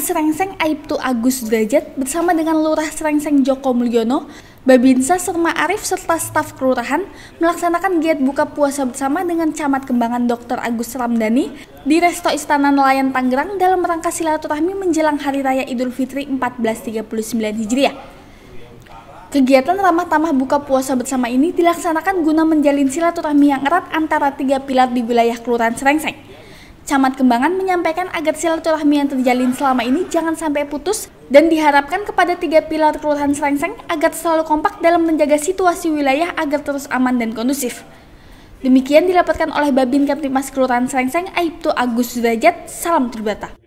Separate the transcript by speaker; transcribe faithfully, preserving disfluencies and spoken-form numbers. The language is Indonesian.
Speaker 1: Srengseng Aibtu Agus Derajat bersama dengan Lurah Srengseng Joko Mulyono, Babinsa Serma Arif serta staf kelurahan melaksanakan giat buka puasa bersama dengan Camat Kembangan Doktor Agus Ramdhani di Resto Istana Nelayan Tangerang dalam rangka silaturahmi menjelang Hari Raya Idul Fitri seribu empat ratus tiga puluh sembilan Hijriah. Kegiatan ramah tamah buka puasa bersama ini dilaksanakan guna menjalin silaturahmi yang erat antara tiga pilar di wilayah Kelurahan Srengseng. Camat Kembangan menyampaikan agar silaturahmi yang terjalin selama ini jangan sampai putus dan diharapkan kepada tiga pilar Kelurahan Srengseng agar selalu kompak dalam menjaga situasi wilayah agar terus aman dan kondusif. Demikian dilaporkan oleh Babin Kamtipmas Kelurahan Srengseng Aibtu Agus Derajat. Salam Tribata.